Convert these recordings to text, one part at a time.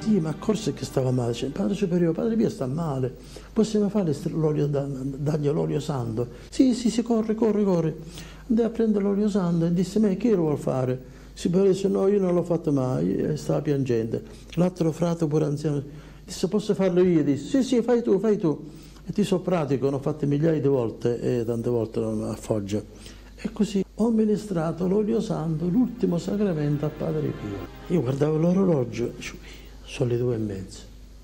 mattina mi accorse che stava male. Dice, Padre Superiore, Padre Pio sta male, possiamo fare l'olio, dargli l'olio santo? Sì, corre. Andai a prendere l'olio santo e disse, ma chi lo vuole fare? Superiore dice, no, io non l'ho fatto mai, e stava piangendo. L'altro frate pure anziano disse, posso farlo io? Disse, sì, fai tu. E ti so pratico, l'ho fatto migliaia di volte e tante volte a Foggia. E così ho amministrato l'olio santo, l'ultimo sacramento a Padre Pio. Io guardavo l'orologio, sono le 2:30.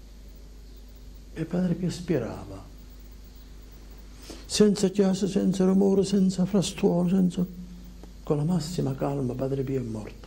E Padre Pio spirava. Senza chiasso, senza rumore, senza frastuono, con la massima calma Padre Pio è morto.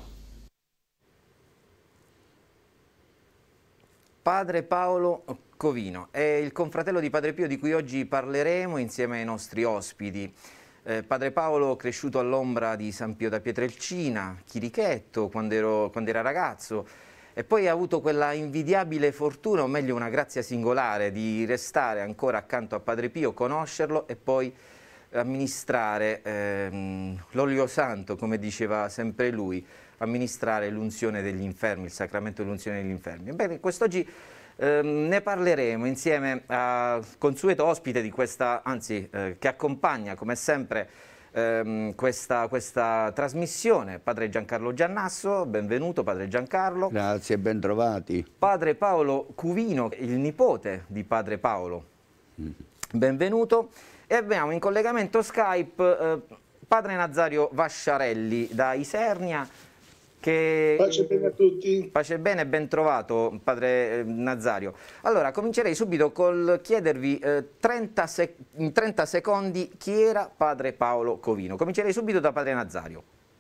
Padre Paolo Covino è il confratello di Padre Pio di cui oggi parleremo insieme ai nostri ospiti. Padre Paolo, cresciuto all'ombra di San Pio da Pietrelcina, chirichetto quando era ragazzo, e poi ha avuto quella invidiabile fortuna, o meglio una grazia singolare, di restare ancora accanto a Padre Pio, conoscerlo e poi amministrare l'olio santo, come diceva sempre lui, amministrare l'unzione degli infermi, il sacramento dell'unzione degli infermi. Bene, quest'oggi ne parleremo insieme al consueto ospite di questa, che accompagna come sempre questa trasmissione, Padre Giancarlo Giannasso. Benvenuto Padre Giancarlo. Grazie, ben trovati. Padre Paolo Cuvino, il nipote di Padre Paolo. Benvenuto. E abbiamo in collegamento Skype Padre Nazario Vasciarelli da Isernia. Pace bene a tutti. Pace bene e ben trovato Padre Nazario. Allora comincerei subito col chiedervi in 30 secondi chi era Padre Paolo Covino. Comincerei subito da Padre Nazario.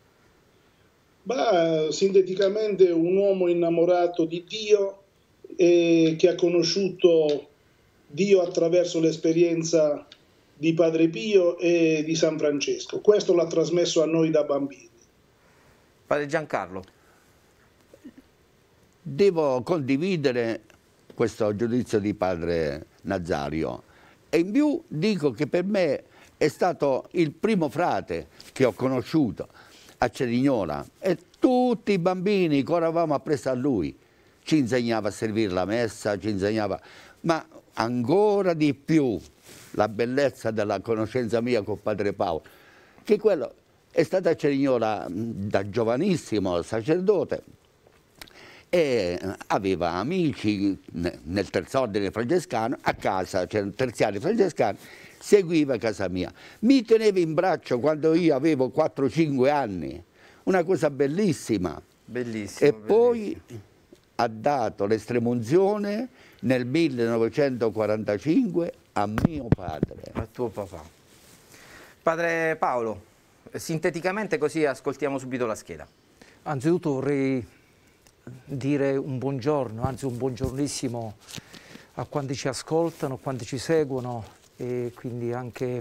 Beh, sinteticamente un uomo innamorato di Dio e che ha conosciuto Dio attraverso l'esperienza di Padre Pio e di San Francesco. Questo l'ha trasmesso a noi da bambini. Padre Giancarlo. Devo condividere questo giudizio di Padre Nazario e in più dico che per me è stato il primo frate che ho conosciuto a Cerignola e tutti i bambini corravamo appresso a lui. Ci insegnava a servire la messa, ci insegnava, ma ancora di più la bellezza della conoscenza mia con Padre Paolo, che quello è stato a Cerignola da giovanissimo sacerdote e aveva amici nel terz'ordine francescano, a casa c'erano terziari francescani, seguiva a casa mia. Mi teneva in braccio quando io avevo 4-5 anni, una cosa bellissima. Bellissimo. E poi ha dato l'estremunzione nel 1945 a mio padre. A tuo papà. Padre Paolo. Sinteticamente così ascoltiamo subito la scheda. Anzitutto vorrei dire un buongiorno, anzi un buongiornissimo a quanti ci ascoltano, a quanti ci seguono e quindi anche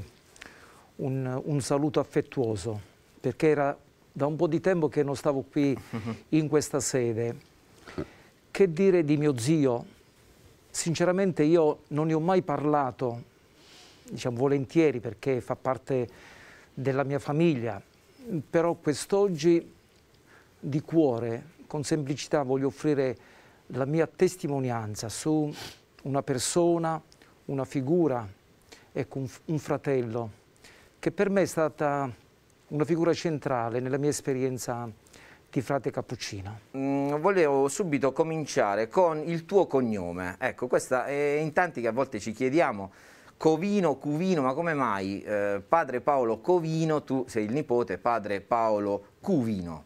un saluto affettuoso, perché era da un po' di tempo che non stavo qui in questa sede. Che dire di mio zio? Sinceramente io non ne ho mai parlato, diciamo volentieri, perché fa parte della mia famiglia, però quest'oggi di cuore, con semplicità, voglio offrire la mia testimonianza su una persona, una figura, ecco, un fratello, che per me è stata una figura centrale nella mia esperienza di frate cappuccino. Volevo subito cominciare con il tuo cognome. Ecco, questa è in tanti che a volte ci chiediamo, Covino, Cuvino, ma come mai Padre Paolo Covino, tu sei il nipote, Padre Paolo Cuvino?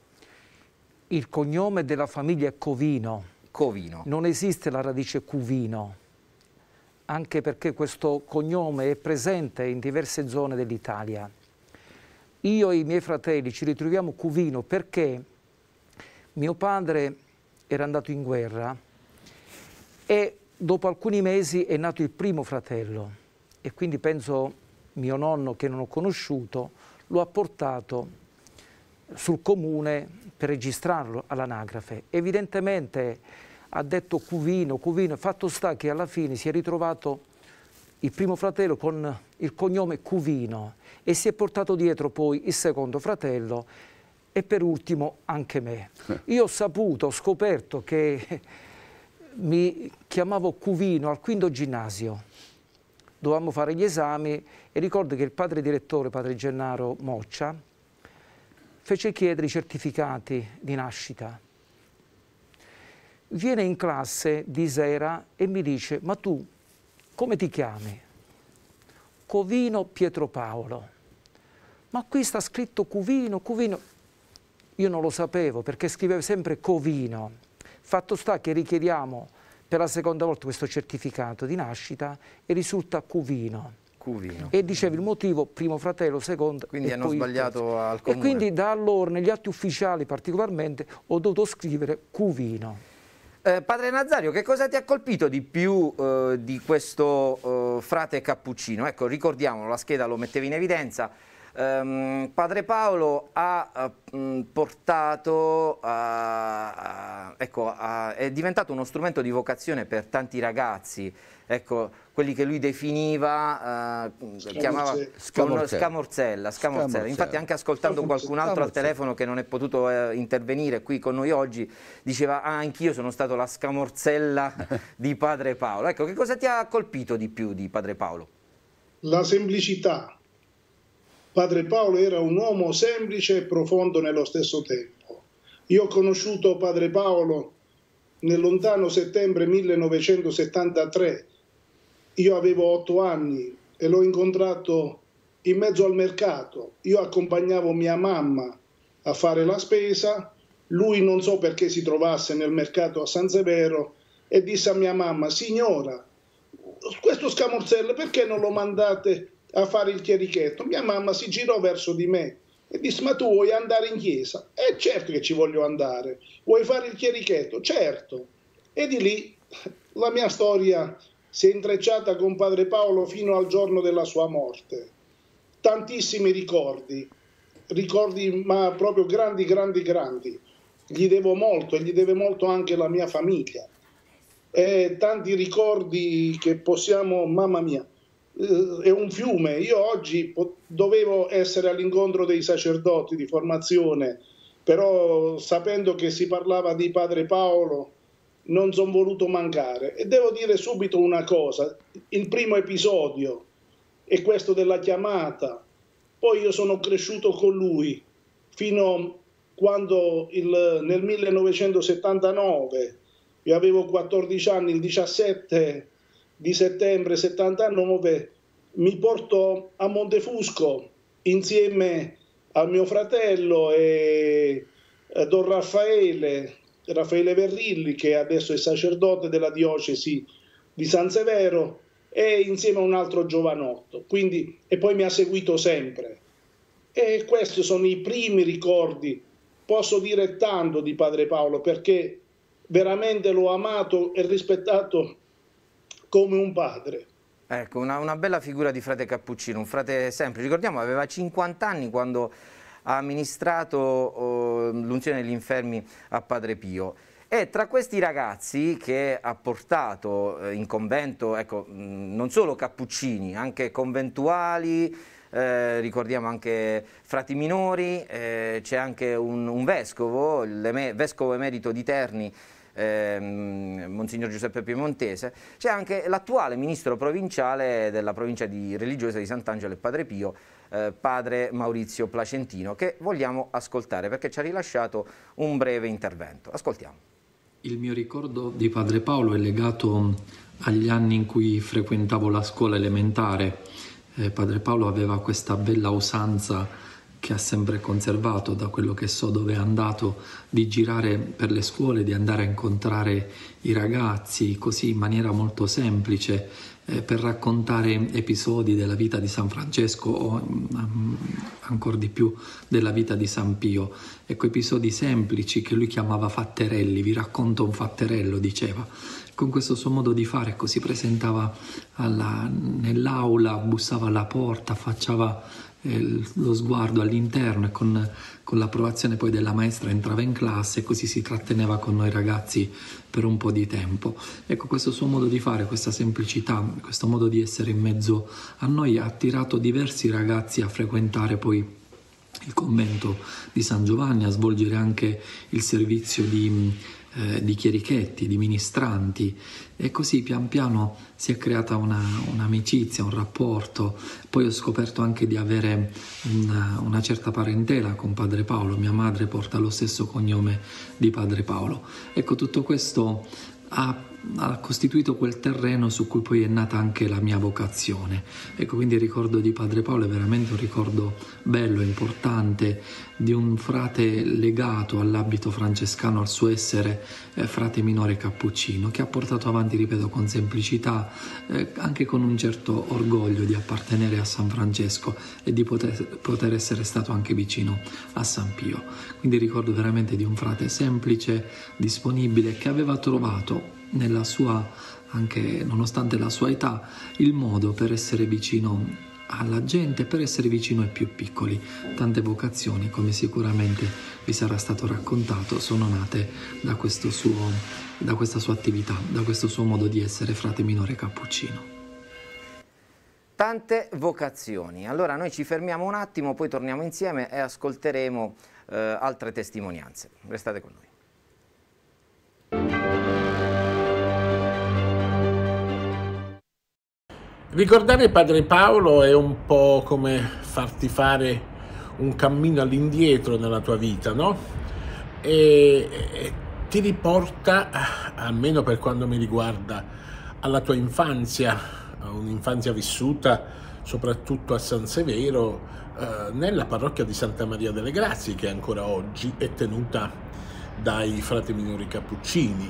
Il cognome della famiglia è Covino. Covino. Non esiste la radice Cuvino, anche perché questo cognome è presente in diverse zone dell'Italia. Io e i miei fratelli ci ritroviamo Cuvino perché mio padre era andato in guerra e dopo alcuni mesi è nato il primo fratello e quindi penso mio nonno, che non ho conosciuto, lo ha portato sul comune per registrarlo all'anagrafe. Evidentemente ha detto Cuvino, Cuvino, fatto sta che alla fine si è ritrovato il primo fratello con il cognome Cuvino e si è portato dietro poi il secondo fratello e per ultimo anche me. Io ho saputo, ho scoperto che mi chiamavo Cuvino al quinto ginnasio. Dovevamo fare gli esami e ricordo che il padre direttore, padre Gennaro Moccia, fece chiedere i certificati di nascita. Viene in classe di sera e mi dice: ma tu come ti chiami? Covino Pietro Paolo. Ma qui sta scritto Cuvino, Cuvino. Io non lo sapevo perché scriveva sempre Covino. Fatto sta che richiediamo per la seconda volta questo certificato di nascita e risulta Cuvino. Cuvino. E diceva il motivo, primo fratello, secondo. Quindi hanno sbagliato al comune. E quindi da allora, negli atti ufficiali particolarmente, ho dovuto scrivere Cuvino. Padre Nazario, che cosa ti ha colpito di più di questo frate cappuccino? Ecco, ricordiamolo, la scheda lo metteva in evidenza. Padre Paolo ha portato, è diventato uno strumento di vocazione per tanti ragazzi, ecco, quelli che lui definiva, chiamava Scamorzella. Infatti anche ascoltando qualcun altro al telefono che non è potuto intervenire qui con noi oggi, diceva: ah, anch'io sono stato la Scamorzella di Padre Paolo. Ecco, che cosa ti ha colpito di più di Padre Paolo? La semplicità. Padre Paolo era un uomo semplice e profondo nello stesso tempo. Io ho conosciuto Padre Paolo nel lontano settembre 1973. Io avevo 8 anni e l'ho incontrato in mezzo al mercato. Io accompagnavo mia mamma a fare la spesa. Lui non so perché si trovasse nel mercato a San Severo e disse a mia mamma: signora, questo Scamorzello perché non lo mandate a fare il chierichetto? Mia mamma si girò verso di me e disse: ma tu vuoi andare in chiesa? Certo che ci voglio andare. Vuoi fare il chierichetto? Certo. E di lì la mia storia si è intrecciata con Padre Paolo fino al giorno della sua morte. Tantissimi ricordi ma proprio grandi. Gli devo molto e gli deve molto anche la mia famiglia. Tanti ricordi che possiamo, mamma mia, è un fiume. Io oggi dovevo essere all'incontro dei sacerdoti di formazione, però sapendo che si parlava di Padre Paolo non sono voluto mancare. E devo dire subito una cosa: il primo episodio è questo della chiamata. Poi io sono cresciuto con lui fino quando nel 1979, io avevo 14 anni, il 17 di settembre 79 mi portò a Montefusco insieme a mio fratello e Don Raffaele Verrilli, che adesso è sacerdote della diocesi di San Severo, e insieme a un altro giovanotto. Quindi, e poi mi ha seguito sempre. E questi sono i primi ricordi. Posso dire tanto di Padre Paolo perché veramente l'ho amato e rispettato come un padre. Ecco, una bella figura di frate cappuccino, un frate semplice. Ricordiamo, aveva 50 anni quando ha amministrato l'unzione degli infermi a Padre Pio. E tra questi ragazzi che ha portato in convento, ecco, non solo cappuccini, anche conventuali, ricordiamo anche frati minori, c'è anche un vescovo, vescovo emerito di Terni, Monsignor Giuseppe Piemontese, c'è anche l'attuale ministro provinciale della provincia religiosa di Sant'Angelo e Padre Pio, padre Maurizio Placentino, che vogliamo ascoltare perché ci ha rilasciato un breve intervento. Ascoltiamo. Il mio ricordo di Padre Paolo è legato agli anni in cui frequentavo la scuola elementare. Padre Paolo aveva questa bella usanza che ha sempre conservato, da quello che so dove è andato, di girare per le scuole, di andare a incontrare i ragazzi così in maniera molto semplice, per raccontare episodi della vita di San Francesco o ancora di più della vita di San Pio. Ecco, episodi semplici che lui chiamava fatterelli. Vi racconto un fatterello, diceva. Con questo suo modo di fare, si presentava nell'aula, bussava alla porta, affacciava lo sguardo all'interno e con l'approvazione poi della maestra entrava in classe e così si tratteneva con noi ragazzi per un po' di tempo. Ecco, questo suo modo di fare, questa semplicità, questo modo di essere in mezzo a noi ha attirato diversi ragazzi a frequentare poi il convento di San Giovanni, a svolgere anche il servizio di di chierichetti, di ministranti, e così pian piano si è creata un'amicizia, un rapporto. Poi ho scoperto anche di avere una certa parentela con Padre Paolo. Mia madre porta lo stesso cognome di Padre Paolo. Ecco, tutto questo ha costituito quel terreno su cui poi è nata anche la mia vocazione. Ecco, quindi il ricordo di Padre Paolo è veramente un ricordo bello, importante, di un frate legato all'abito francescano, al suo essere frate minore cappuccino, che ha portato avanti, ripeto, con semplicità, anche con un certo orgoglio di appartenere a San Francesco e di poter essere stato anche vicino a San Pio. Quindi ricordo veramente di un frate semplice, disponibile, che aveva trovato nella sua, anche nonostante la sua età, il modo per essere vicino alla gente, per essere vicino ai più piccoli. Tante vocazioni, come sicuramente vi sarà stato raccontato, sono nate da questa sua attività, da questo suo modo di essere frate minore cappuccino. Tante vocazioni. Allora noi ci fermiamo un attimo, poi torniamo insieme e ascolteremo altre testimonianze. Restate con noi. Ricordare Padre Paolo è un po' come farti fare un cammino all'indietro nella tua vita, no? E ti riporta, almeno per quanto mi riguarda, alla tua infanzia, un'infanzia vissuta soprattutto a San Severo, nella parrocchia di Santa Maria delle Grazie, che ancora oggi è tenuta dai frati minori cappuccini.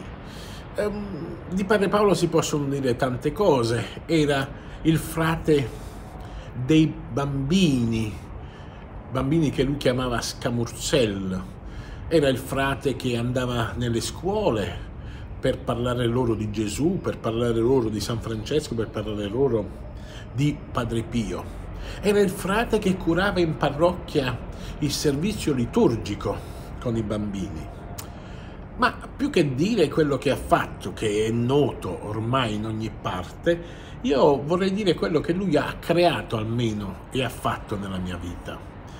Di Padre Paolo si possono dire tante cose. Era il frate dei bambini che lui chiamava Scamurzel. Era il frate che andava nelle scuole per parlare loro di Gesù, per parlare loro di San Francesco, per parlare loro di Padre Pio. Era il frate che curava in parrocchia il servizio liturgico con i bambini. Ma più che dire quello che ha fatto, che è noto ormai in ogni parte, io vorrei dire quello che lui ha creato almeno e ha fatto nella mia vita.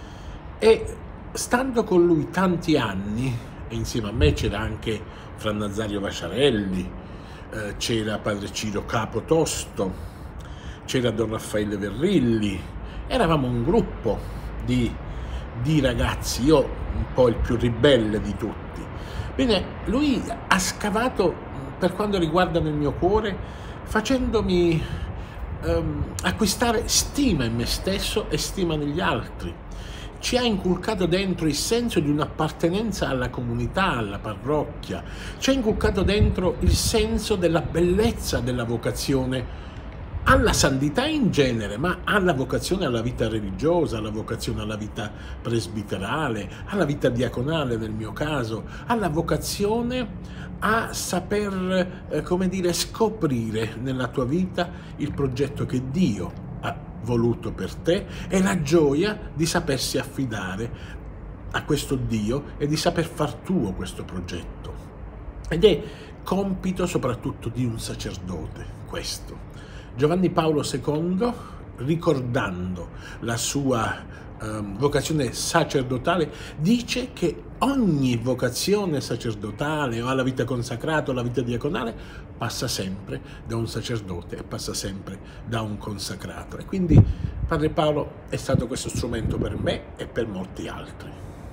E stando con lui tanti anni, e insieme a me c'era anche Fra Nazario Vasciarelli, c'era Padre Ciro Capotosto, c'era Don Raffaele Verrilli, eravamo un gruppo di ragazzi, io un po' il più ribelle di tutti. Bene, lui ha scavato per quanto riguarda nel mio cuore, facendomi acquistare stima in me stesso e stima negli altri. Ci ha inculcato dentro il senso di un'appartenenza alla comunità, alla parrocchia. Ci ha inculcato dentro il senso della bellezza della vocazione alla santità in genere, ma alla vocazione alla vita religiosa, alla vocazione alla vita presbiterale, alla vita diaconale nel mio caso, alla vocazione a saper, come dire, scoprire nella tua vita il progetto che Dio ha voluto per te e la gioia di sapersi affidare a questo Dio e di saper far tuo questo progetto. Ed è compito soprattutto di un sacerdote questo. Giovanni Paolo II, ricordando la sua vocazione sacerdotale, dice che ogni vocazione sacerdotale o alla vita consacrata o alla vita diaconale passa sempre da un sacerdote e passa sempre da un consacrato. E quindi Padre Paolo è stato questo strumento per me e per molti altri.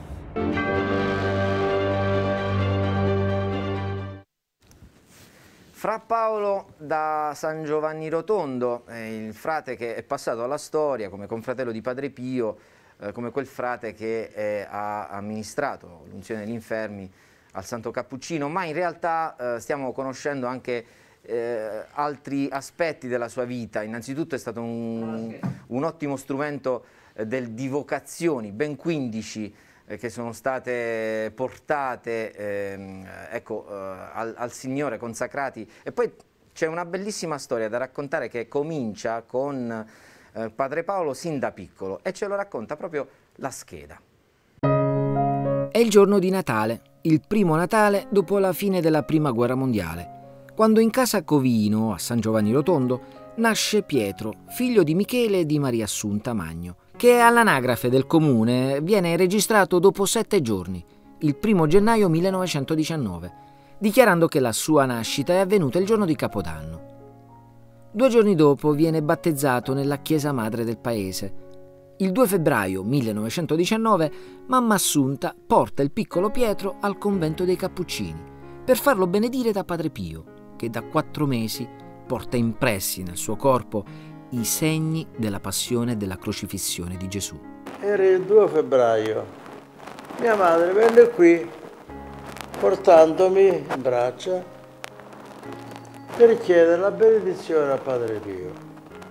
Fra Paolo da San Giovanni Rotondo, il frate che è passato alla storia come confratello di Padre Pio, come quel frate che ha amministrato l'unzione degli infermi al Santo Cappuccino, ma in realtà stiamo conoscendo anche altri aspetti della sua vita. Innanzitutto è stato un ottimo strumento di vocazioni, ben 15 che sono state portate al Signore, consacrati. E poi c'è una bellissima storia da raccontare che comincia con Padre Paolo sin da piccolo e ce lo racconta proprio la scheda. È il giorno di Natale, il primo Natale dopo la fine della Prima Guerra Mondiale, quando in casa Covino, a San Giovanni Rotondo, nasce Pietro, figlio di Michele e di Maria Assunta Magno, che all'anagrafe del comune viene registrato dopo 7 giorni, il 1 gennaio 1919. dichiarando che la sua nascita è avvenuta il giorno di Capodanno. 2 giorni dopo viene battezzato nella chiesa madre del paese. Il 2 febbraio 1919 mamma Assunta porta il piccolo Pietro al convento dei Cappuccini per farlo benedire da Padre Pio, che da 4 mesi porta impressi nel suo corpo i segni della passione e della crocifissione di Gesù. Era il 2 febbraio. Mia madre venne qui portandomi in braccia per chiedere la benedizione a Padre Pio.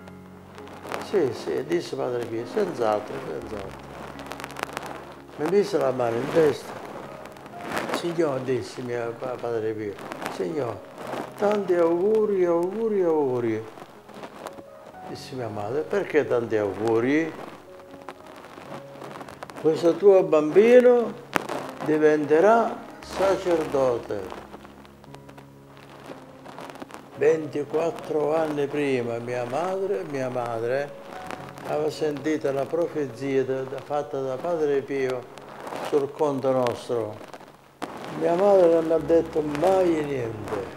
Sì, disse Padre Pio, senz'altro. Mi mise la mano in testa. Signor, disse mio Padre Pio, Signor, tanti auguri. Disse mia madre, perché tanti auguri? Questo tuo bambino diventerà sacerdote. 24 anni prima mia madre aveva sentito la profezia fatta da Padre Pio sul conto nostro. Mia madre non mi ha detto mai niente.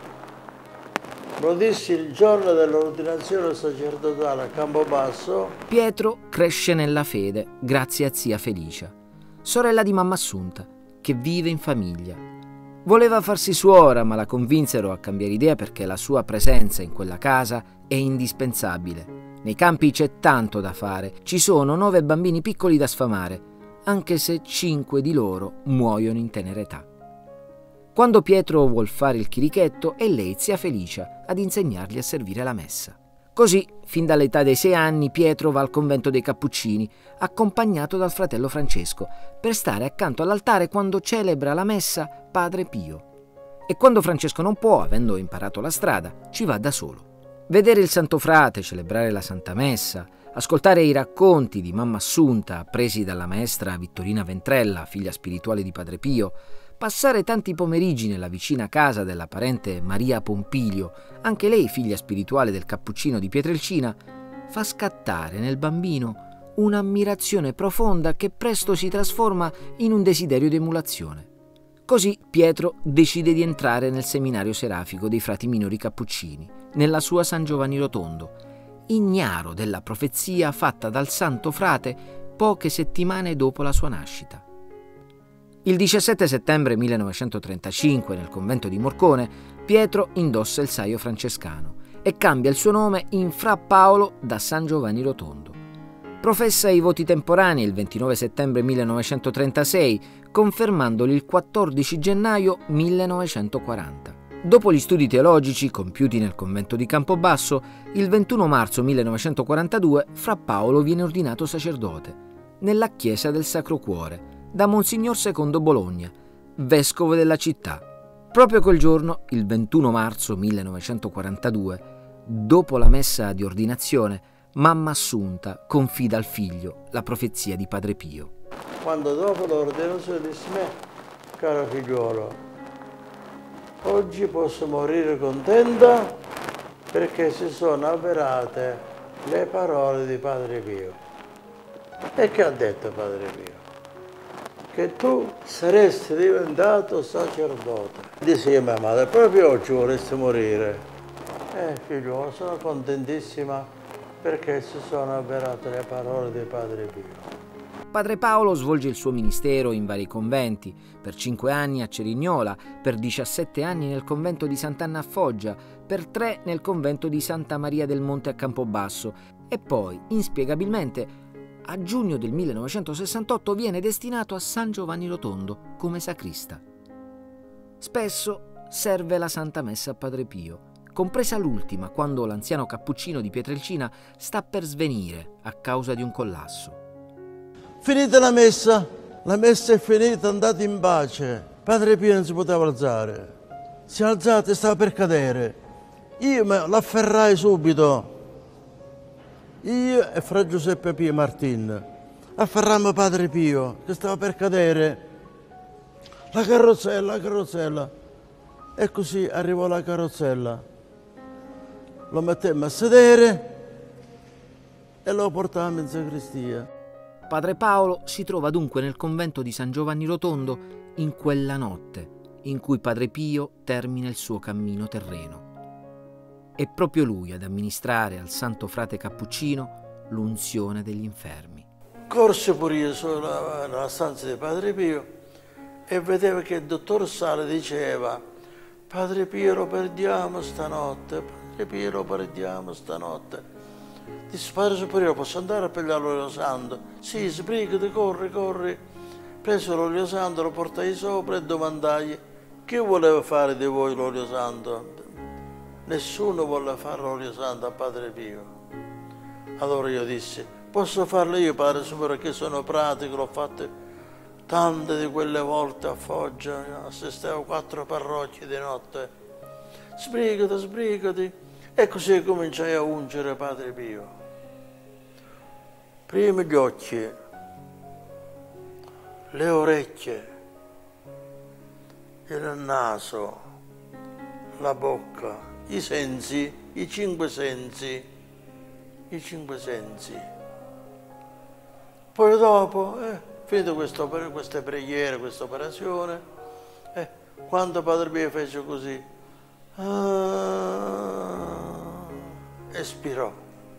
Lo dissi il giorno dell'ordinazione sacerdotale a Campobasso. Pietro cresce nella fede grazie a zia Felicia, sorella di mamma Assunta, che vive in famiglia. Voleva farsi suora, ma la convinsero a cambiare idea perché la sua presenza in quella casa è indispensabile. Nei campi c'è tanto da fare, ci sono 9 bambini piccoli da sfamare, anche se 5 di loro muoiono in tenera età. Quando Pietro vuol fare il chirichetto, è lei, zia Felicia, ad insegnargli a servire la messa. Così, fin dall'età dei 6 anni, Pietro va al convento dei Cappuccini, accompagnato dal fratello Francesco, per stare accanto all'altare quando celebra la messa Padre Pio. E quando Francesco non può, avendo imparato la strada, ci va da solo. Vedere il Santo Frate celebrare la Santa Messa, ascoltare i racconti di mamma Assunta presi dalla maestra Vittorina Ventrella, figlia spirituale di Padre Pio, passare tanti pomeriggi nella vicina casa della parente Maria Pompilio, anche lei figlia spirituale del cappuccino di Pietrelcina, fa scattare nel bambino un'ammirazione profonda che presto si trasforma in un desiderio di emulazione. Così Pietro decide di entrare nel seminario serafico dei frati minori cappuccini, nella sua San Giovanni Rotondo, ignaro della profezia fatta dal santo frate poche settimane dopo la sua nascita. Il 17 settembre 1935, nel convento di Morcone, Pietro indossa il saio francescano e cambia il suo nome in Fra Paolo da San Giovanni Rotondo. Professa i voti temporanei il 29 settembre 1936, confermandoli il 14 gennaio 1940. Dopo gli studi teologici compiuti nel convento di Campobasso, il 21 marzo 1942 Fra Paolo viene ordinato sacerdote nella chiesa del Sacro Cuore da Monsignor Secondo Bologna, vescovo della città. Proprio quel giorno, il 21 marzo 1942, dopo la messa di ordinazione, mamma Assunta confida al figlio la profezia di Padre Pio. Quando dopo l'ordinazione disse me, caro figliuolo, oggi posso morire contenta perché si sono avverate le parole di Padre Pio. E che ha detto Padre Pio? Che tu saresti diventato sacerdote. Disse mia madre, proprio oggi vorresti morire. Figliuolo, sono contentissima perché si sono avverate le parole di Padre Pio. Padre Paolo svolge il suo ministero in vari conventi, per 5 anni a Cerignola, per 17 anni nel convento di Sant'Anna a Foggia, per 3 nel convento di Santa Maria del Monte a Campobasso e poi, inspiegabilmente, a giugno del 1968 viene destinato a San Giovanni Rotondo come sacrista. Spesso serve la Santa Messa a Padre Pio, compresa l'ultima quando l'anziano cappuccino di Pietrelcina sta per svenire a causa di un collasso. Finita la messa è finita, andate in pace. Padre Pio non si poteva alzare. Si è alzato e stava per cadere. Io l'afferrai subito. Io e Fra Giuseppe Pio Martin afferrammo Padre Pio che stava per cadere. La carrozzella. E così arrivò la carrozzella. Lo mettemmo a sedere e lo portammo in sacrestia. Padre Paolo si trova dunque nel convento di San Giovanni Rotondo in quella notte, in cui Padre Pio termina il suo cammino terreno. È proprio lui ad amministrare al santo frate cappuccino l'unzione degli infermi. Corse pure io nella stanza di Padre Pio e vedevo che il dottor Sale diceva: Padre Pio lo perdiamo stanotte, Padre Pio lo perdiamo stanotte. Disse: Padre Superiore, posso andare a pigliare l'olio santo? Sì, sbrigati, corri. Preso l'olio santo, lo portai sopra e domandai: chi voleva fare di voi l'olio santo? Nessuno volle fare l'olio santo a Padre Pio. Allora io dissi: posso farlo io, Padre Superiore, che sono pratico, l'ho fatto tante di quelle volte a Foggia, assistevo 4 parrocchie di notte. Sbrigati. E così cominciai a ungere Padre Pio. Prima gli occhi, le orecchie, il naso, la bocca, i sensi, i 5 sensi. Poi dopo, finito queste preghiere, questa operazione, quando Padre Pio fece così, espirò.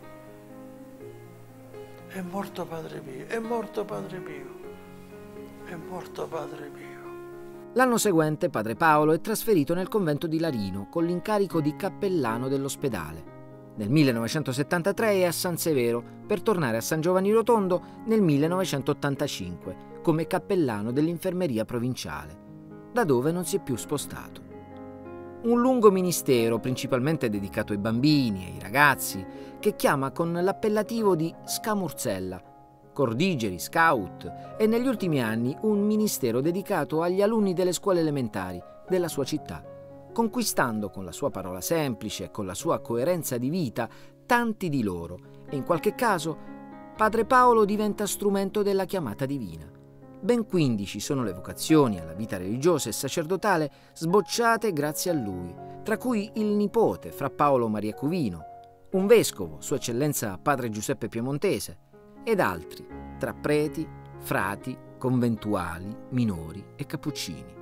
È morto Padre Pio, è morto Padre Pio, è morto Padre Pio. L'anno seguente Padre Paolo è trasferito nel convento di Larino con l'incarico di cappellano dell'ospedale. Nel 1973 è a San Severo per tornare a San Giovanni Rotondo nel 1985 come cappellano dell'infermeria provinciale, da dove non si è più spostato. Un lungo ministero principalmente dedicato ai bambini e ai ragazzi che chiama con l'appellativo di Scamurzella, cordigeri, scout e negli ultimi anni un ministero dedicato agli alunni delle scuole elementari della sua città, conquistando con la sua parola semplice e con la sua coerenza di vita tanti di loro e in qualche caso Padre Paolo diventa strumento della chiamata divina. Ben 15 sono le vocazioni alla vita religiosa e sacerdotale sbocciate grazie a lui, tra cui il nipote Fra Paolo Maria Covino, un vescovo, Sua Eccellenza Padre Giuseppe Piemontese, ed altri, tra preti, frati, conventuali, minori e cappuccini.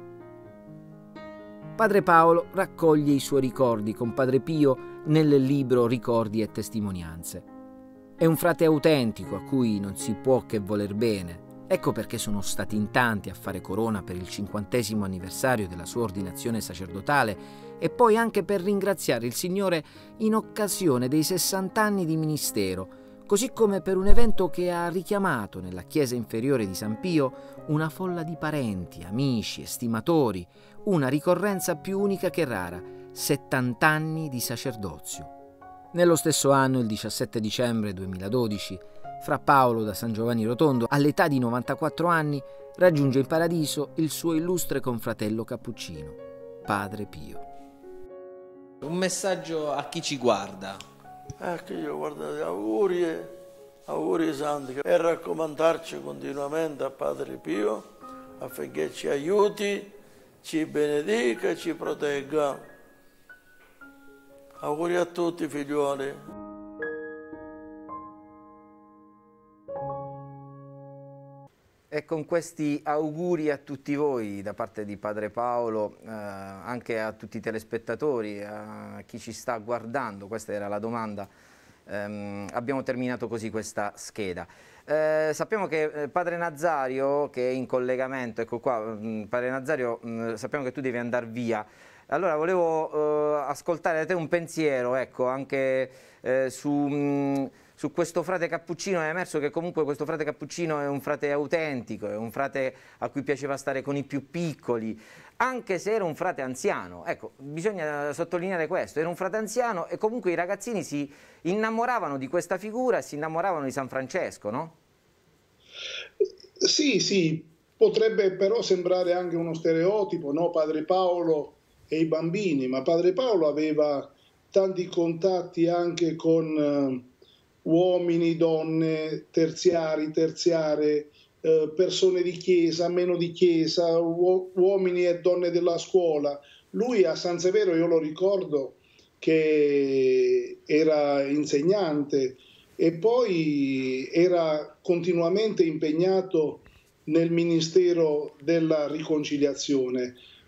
Padre Paolo raccoglie i suoi ricordi con Padre Pio nel libro Ricordi e Testimonianze. È un frate autentico a cui non si può che voler bene. Ecco perché sono stati in tanti a fare corona per il 50° anniversario della sua ordinazione sacerdotale e poi anche per ringraziare il Signore in occasione dei 60 anni di ministero, così come per un evento che ha richiamato nella chiesa inferiore di San Pio una folla di parenti, amici, estimatori, una ricorrenza più unica che rara, 70 anni di sacerdozio. Nello stesso anno, il 17 dicembre 2012, Fra Paolo da San Giovanni Rotondo, all'età di 94 anni, raggiunge in paradiso il suo illustre confratello cappuccino, Padre Pio. Un messaggio a chi ci guarda. Che io guardo auguri santi e raccomandarci continuamente a Padre Pio affinché ci aiuti, ci benedica e ci protegga. Auguri a tutti figliuoli. E con questi auguri a tutti voi da parte di Padre Paolo, anche a tutti i telespettatori, a chi ci sta guardando, questa era la domanda, abbiamo terminato così questa scheda. Sappiamo che Padre Nazario, che è in collegamento, ecco qua, Padre Nazario, sappiamo che tu devi andare via. Allora volevo ascoltare da te un pensiero, ecco, anche su questo frate cappuccino. È emerso che comunque questo frate cappuccino è un frate autentico, è un frate a cui piaceva stare con i più piccoli, anche se era un frate anziano. Ecco, bisogna sottolineare questo, era un frate anziano e comunque i ragazzini si innamoravano di questa figura e si innamoravano di San Francesco, no? Sì, potrebbe però sembrare anche uno stereotipo, no? Padre Paolo e i bambini, ma Padre Paolo aveva tanti contatti anche con uomini, donne, terziari, terziare, persone di chiesa, meno di chiesa, uomini e donne della scuola. Lui a San Severo, io lo ricordo, che era insegnante e poi era continuamente impegnato nel ministero della riconciliazione.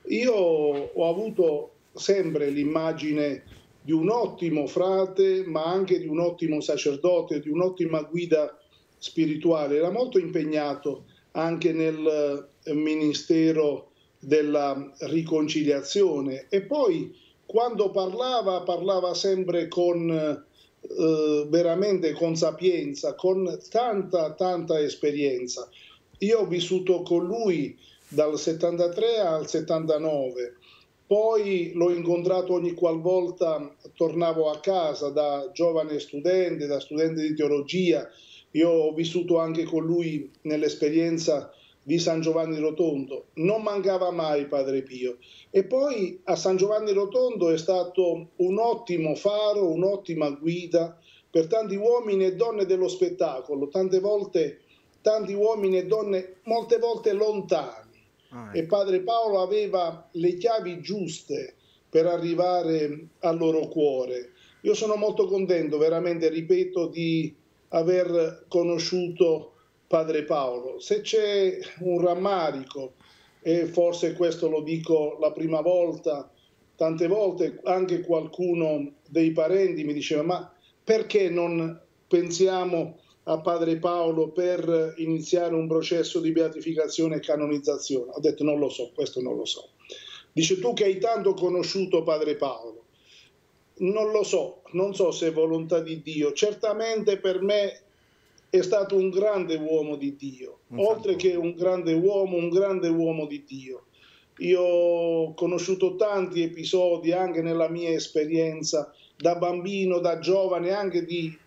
Io ho avuto sempre l'immagine di un ottimo frate, ma anche di un ottimo sacerdote, di un'ottima guida spirituale. Era molto impegnato anche nel ministero della riconciliazione, e poi quando parlava sempre con veramente con sapienza, con tanta esperienza. Io ho vissuto con lui dal 73 al 79, poi l'ho incontrato ogni qualvolta tornavo a casa da giovane studente, da studente di teologia. Io ho vissuto anche con lui nell'esperienza di San Giovanni Rotondo. Non mancava mai Padre Pio. E poi a San Giovanni Rotondo è stato un ottimo faro, un'ottima guida per tanti uomini e donne dello spettacolo, tante volte tanti uomini e donne molte volte lontani. E Padre Paolo aveva le chiavi giuste per arrivare al loro cuore. Io sono molto contento, veramente, ripeto, di aver conosciuto Padre Paolo. Se c'è un rammarico, e forse questo lo dico la prima volta, tante volte anche qualcuno dei parenti mi diceva: ma perché non pensiamo a Padre Paolo per iniziare un processo di beatificazione e canonizzazione? Ho detto: non lo so, questo non lo so. Dice: tu che hai tanto conosciuto Padre Paolo. Non lo so, non so se è volontà di Dio. Certamente per me è stato un grande uomo di Dio, oltre che un grande uomo di Dio. Io ho conosciuto tanti episodi anche nella mia esperienza da bambino, da giovane, anche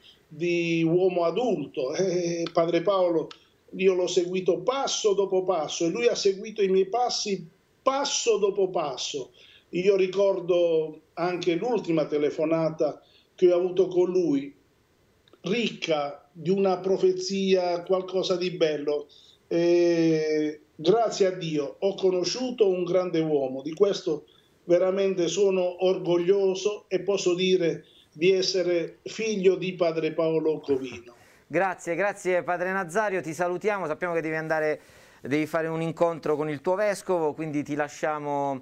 di uomo adulto. Padre Paolo io l'ho seguito passo dopo passo e lui ha seguito i miei passi passo dopo passo. Io ricordo anche l'ultima telefonata che ho avuto con lui, ricca di una profezia, qualcosa di bello. Grazie a Dio ho conosciuto un grande uomo, di questo veramente sono orgoglioso e posso dire di essere figlio di Padre Paolo Covino. Grazie Padre Nazario, ti salutiamo, sappiamo che devi fare un incontro con il tuo vescovo, quindi ti lasciamo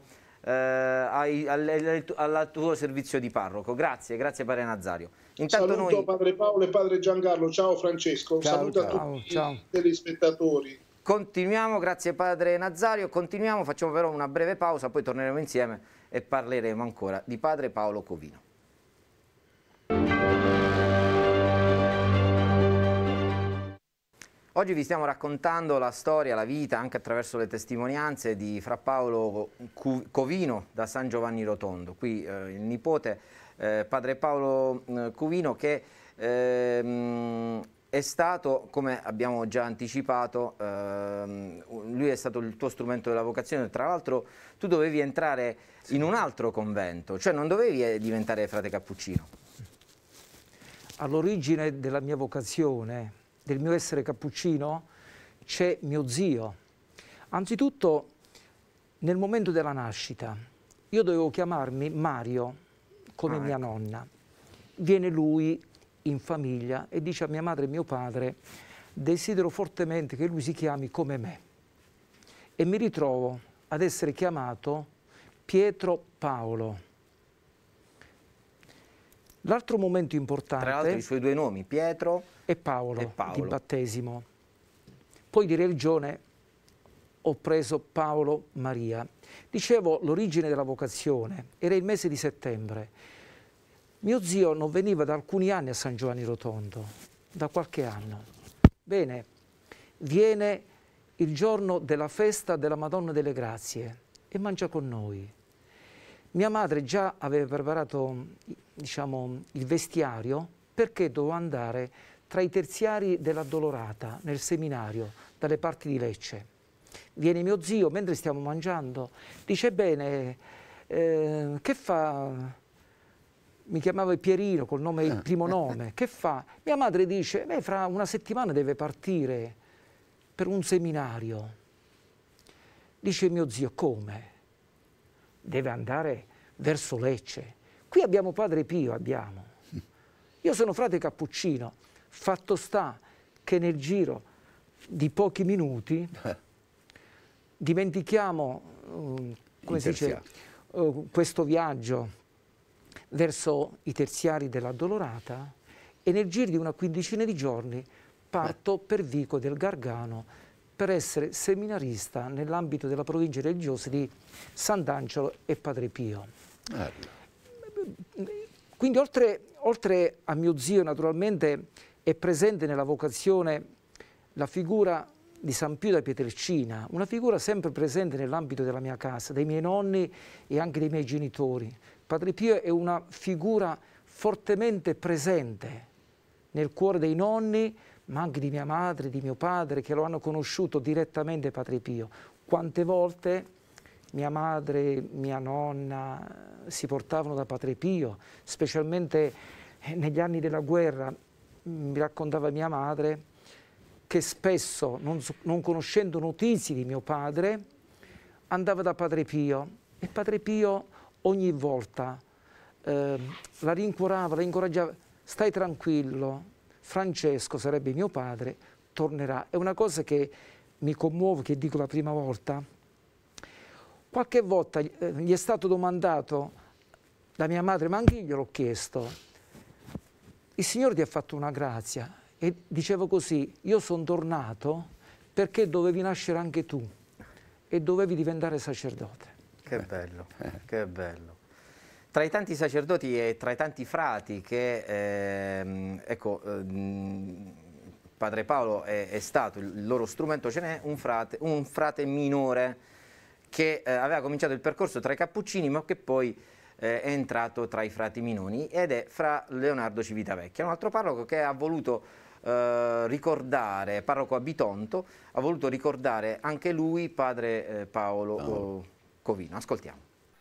al tuo servizio di parroco. Grazie Padre Nazario. Intanto saluto noi... Padre Paolo e Padre Giancarlo, ciao Francesco, saluto a tutti i telespettatori. Continuiamo, grazie Padre Nazario, facciamo però una breve pausa, poi torneremo insieme e parleremo ancora di Padre Paolo Covino. Oggi vi stiamo raccontando la storia, la vita, anche attraverso le testimonianze di Fra Paolo Covino da San Giovanni Rotondo. Qui il nipote, Padre Paolo Covino, che è stato, come abbiamo già anticipato, lui è stato il tuo strumento della vocazione. Tra l'altro tu dovevi entrare in un altro convento, cioè non dovevi diventare frate cappuccino. All'origine della mia vocazione, del mio essere cappuccino, c'è mio zio. Anzitutto, nel momento della nascita, io dovevo chiamarmi Mario, come mia nonna. Viene lui in famiglia e dice a mia madre e mio padre: desidero fortemente che lui si chiami come me. E mi ritrovo ad essere chiamato Pietro Paolo. L'altro momento importante... Tra l'altro i suoi due nomi, Pietro e Paolo, di battesimo. Poi di religione ho preso Paolo Maria. Dicevo, l'origine della vocazione era il mese di settembre. Mio zio non veniva da alcuni anni a San Giovanni Rotondo, da qualche anno. Bene, viene il giorno della festa della Madonna delle Grazie e mangia con noi. Mia madre già aveva preparato, diciamo, il vestiario perché dovevo andare tra i terziari dell'Addolorata, nel seminario, dalle parti di Lecce. Viene mio zio, mentre stiamo mangiando, dice: bene, che fa? Mi chiamava Pierino col nome, il primo nome, che fa? Mia madre dice: beh, fra una settimana deve partire per un seminario. Dice mio zio: come? Deve andare verso Lecce. Qui abbiamo Padre Pio, abbiamo. Io sono frate cappuccino. Fatto sta che nel giro di pochi minuti dimentichiamo come si dice, questo viaggio verso i terziari dell'Addolorata, e nel giro di una quindicina di giorni parto per Vico del Gargano per essere seminarista nell'ambito della provincia religiosa di Sant'Angelo e Padre Pio. Quindi oltre a mio zio, naturalmente, è presente nella vocazione la figura di San Pio da Pietrelcina, una figura sempre presente nell'ambito della mia casa, dei miei nonni e anche dei miei genitori. Padre Pio è una figura fortemente presente nel cuore dei nonni, ma anche di mia madre, di mio padre, che lo hanno conosciuto direttamente Padre Pio. Quante volte mia madre, mia nonna si portavano da Padre Pio, specialmente negli anni della guerra. Mi raccontava mia madre che spesso, non conoscendo notizie di mio padre, andava da Padre Pio, e Padre Pio ogni volta la rincuorava, la incoraggiava: stai tranquillo, Francesco, sarebbe mio padre, tornerà. È una cosa che mi commuove, che dico la prima volta. Qualche volta gli è stato domandato da mia madre, ma anche io gliel'ho chiesto: il Signore ti ha fatto una grazia? E dicevo così: io sono tornato perché dovevi nascere anche tu e dovevi diventare sacerdote. Che bello, che bello. Tra i tanti sacerdoti e tra i tanti frati che, Padre Paolo è stato il loro strumento, ce n'è un frate minore che aveva cominciato il percorso tra i Cappuccini, ma che poi è entrato tra i frati minori, ed è Fra Leonardo Civitavecchia, un altro parroco che ha voluto ricordare, parroco a Bitonto, ha voluto ricordare anche lui Padre Paolo Covino. Ascoltiamo.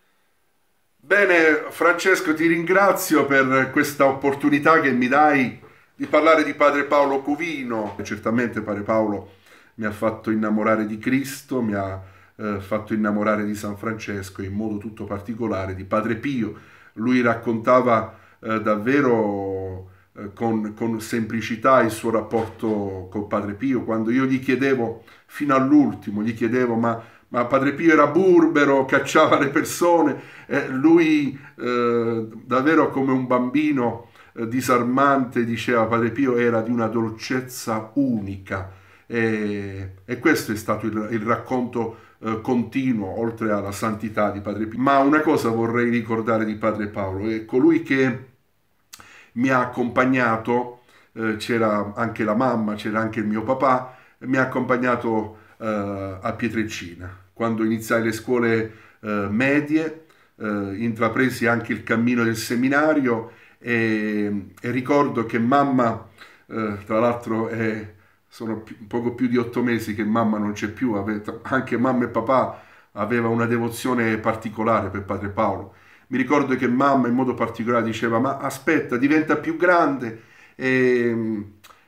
Bene, Francesco, ti ringrazio per questa opportunità che mi dai di parlare di Padre Paolo Covino. Certamente Padre Paolo mi ha fatto innamorare di Cristo, mi ha fatto innamorare di San Francesco, e in modo tutto particolare di Padre Pio. Lui raccontava davvero con semplicità il suo rapporto con Padre Pio. Quando io gli chiedevo, fino all'ultimo, gli chiedevo ma Padre Pio era burbero, cacciava le persone, lui davvero come un bambino disarmante diceva: Padre Pio era di una dolcezza unica, e questo è stato il racconto continuo, oltre alla santità di Padre Pio. Ma una cosa vorrei ricordare di Padre Paolo: è colui che mi ha accompagnato, c'era anche la mamma, c'era anche il mio papà, mi ha accompagnato a Pietrelcina. Quando iniziai le scuole medie, intrapresi anche il cammino del seminario, e ricordo che mamma, tra l'altro sono poco più di 8 mesi che mamma non c'è più, anche mamma e papà aveva una devozione particolare per Padre Paolo. Mi ricordo che mamma in modo particolare diceva: ma aspetta, diventa più grande. E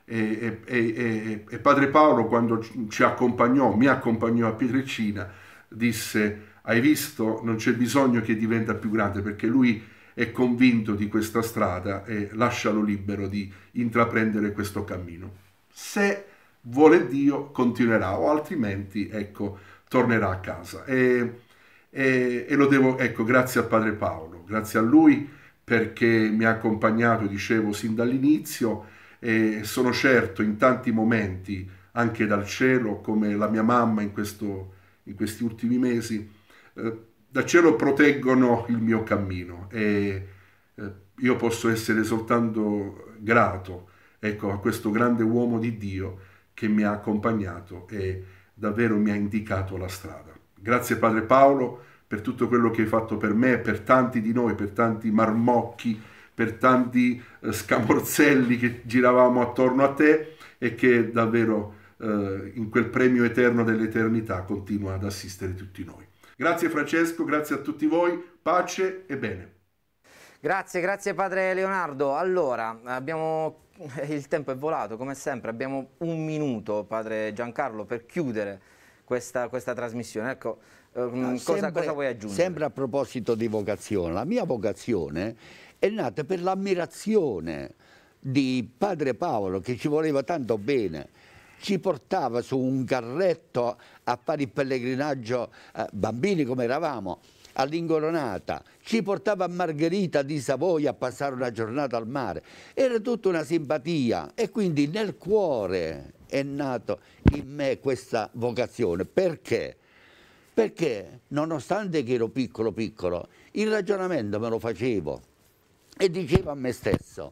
Padre Paolo, quando mi accompagnò a Pietrelcina, disse: hai visto, non c'è bisogno che diventa più grande, perché lui è convinto di questa strada, e lascialo libero di intraprendere questo cammino. Se vuole Dio continuerà, o altrimenti tornerà a casa. E lo devo, grazie a Padre Paolo, grazie a lui, perché mi ha accompagnato, dicevo, sin dall'inizio, e sono certo in tanti momenti anche dal cielo, come la mia mamma in questi ultimi mesi, dal cielo proteggono il mio cammino, e io posso essere soltanto grato a questo grande uomo di Dio che mi ha accompagnato e davvero mi ha indicato la strada. Grazie Padre Paolo per tutto quello che hai fatto per me, per tanti di noi, per tanti marmocchi, per tanti scamorzelli che giravamo attorno a te, e che davvero in quel premio eterno dell'eternità continua ad assistere tutti noi. Grazie Francesco, grazie a tutti voi, pace e bene. Grazie Padre Leonardo. Allora, il tempo è volato come sempre, abbiamo 1 minuto, Padre Giancarlo, per chiudere questa trasmissione. Ecco, cosa vuoi aggiungere? Sempre a proposito di vocazione, la mia vocazione è nata per l'ammirazione di Padre Paolo, che ci voleva tanto bene, ci portava su un carretto a fare il pellegrinaggio, bambini come eravamo, all'Ingoronata, ci portava a Margherita di Savoia a passare una giornata al mare. Era tutta una simpatia e quindi nel cuore è nato in me questa vocazione. Perché? Perché nonostante che ero piccolo, il ragionamento me lo facevo e dicevo a me stesso: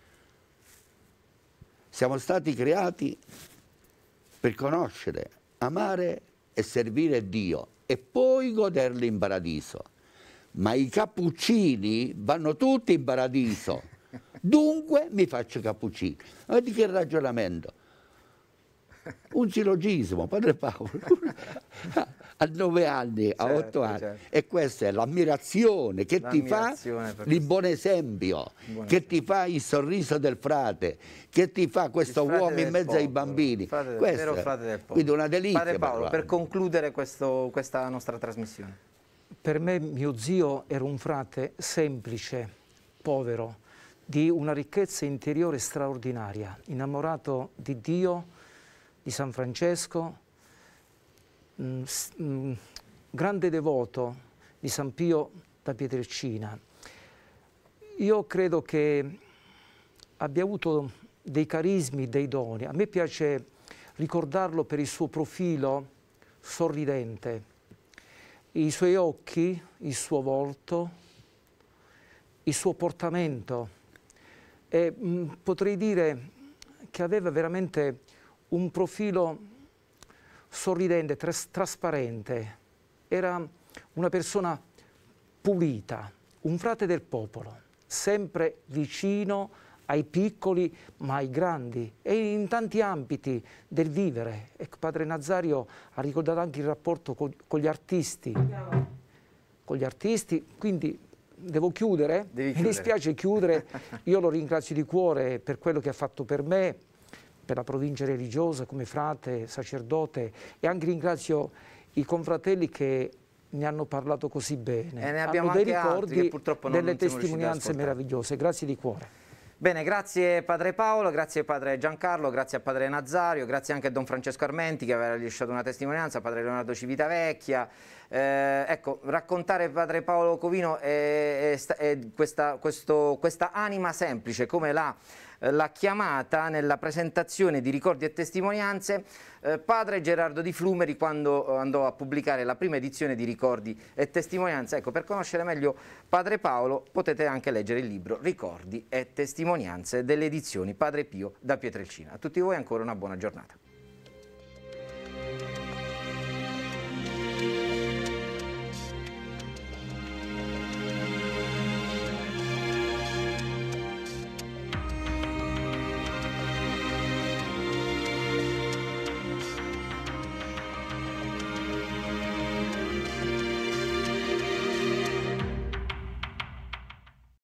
siamo stati creati per conoscere, amare e servire Dio e poi goderlo in paradiso. Ma i cappuccini vanno tutti in paradiso, dunque mi faccio cappuccini. Ma di che ragionamento? Un sillogismo, Padre Paolo, a 9 anni, a 8 anni. Certo. E questa è l'ammirazione che ti fa il buon esempio, che ti fa il sorriso del frate, che ti fa questo uomo in mezzo ai bambini. Vero frate del popolo. Quindi una delizia. Padre Paolo, per concludere questa nostra trasmissione. Per me mio zio era un frate semplice, povero, di una ricchezza interiore straordinaria, innamorato di Dio, di San Francesco, grande devoto di San Pio da Pietrelcina. Io credo che abbia avuto dei carismi, dei doni. A me piace ricordarlo per il suo profilo sorridente, i suoi occhi, il suo volto, il suo portamento. E potrei dire che aveva veramente un profilo sorridente, trasparente. Era una persona pulita, un frate del popolo, sempre vicino ai piccoli ma ai grandi e in tanti ambiti del vivere. Ecco, Padre Nazario ha ricordato anche il rapporto con gli artisti. Con gli artisti, quindi devo chiudere? Mi dispiace chiudere, io lo ringrazio di cuore per quello che ha fatto per me, per la provincia religiosa come frate, sacerdote, e anche ringrazio i confratelli che ne hanno parlato così bene. E ne abbiamo hanno dei anche ricordi, che purtroppo non delle siamo testimonianze meravigliose. Grazie di cuore. Bene, grazie Padre Paolo, grazie Padre Giancarlo, grazie a Padre Nazario, grazie anche a Don Francesco Armenti che aveva lasciato una testimonianza, Padre Leonardo Civitavecchia. Ecco, raccontare Padre Paolo Covino è questa anima semplice, come l'ha chiamata nella presentazione di Ricordi e Testimonianze Padre Gerardo Di Flumeri quando andò a pubblicare la prima edizione di Ricordi e Testimonianze. Ecco, per conoscere meglio Padre Paolo potete anche leggere il libro Ricordi e Testimonianze delle edizioni Padre Pio da Pietrelcina. A tutti voi ancora una buona giornata.